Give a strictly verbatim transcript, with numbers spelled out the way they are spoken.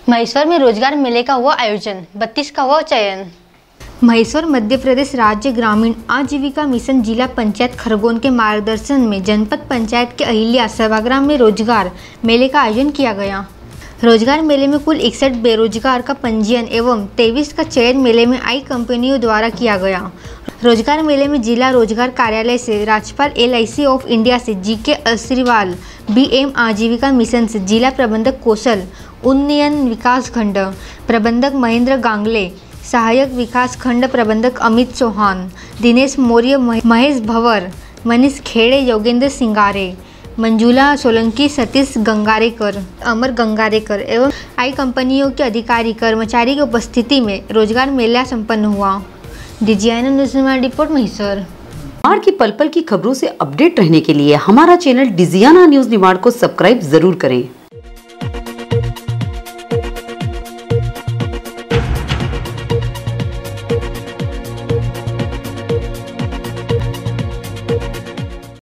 महेश्वर में रोजगार मेले का हुआ आयोजन, बत्तीस का हुआ चयन। महेश्वर मध्य प्रदेश राज्य ग्रामीण आजीविका मिशन जिला पंचायत खरगोन के मार्गदर्शन में जनपद पंचायत के अहिल्या सभागृह में रोजगार मेले का आयोजन किया गया। रोजगार मेले में कुल इकसठ बेरोजगार का पंजीयन एवं तेईस का चयन मेले में आई कंपनियों द्वारा किया गया। रोजगार मेले में जिला रोजगार कार्यालय से राज्यपाल L I C of India से G K Asriwal, B M आजीविका मिशन से जिला प्रबंधक कौशल उन्नयन विकास खंड प्रबंधक महेंद्र गांगले, सहायक विकास खंड प्रबंधक अमित चौहान, दिनेश मौर्य, महेश भंवर, मनीष खेड़े, योगेंद्र सिंगारे, मंजुला सोलंकी, सतीश गंगारेकर, अमर गंगारेकर एवं आई कंपनियों के अधिकारी कर्मचारी की उपस्थिति में रोजगार मेला संपन्न हुआ। Digiana news report Maheshwar. निमाड़ की पल पल की खबरों से अपडेट रहने के लिए हमारा चैनल डिजियाना न्यूज़ निमाड़ को सब्सक्राइब जरूर करें।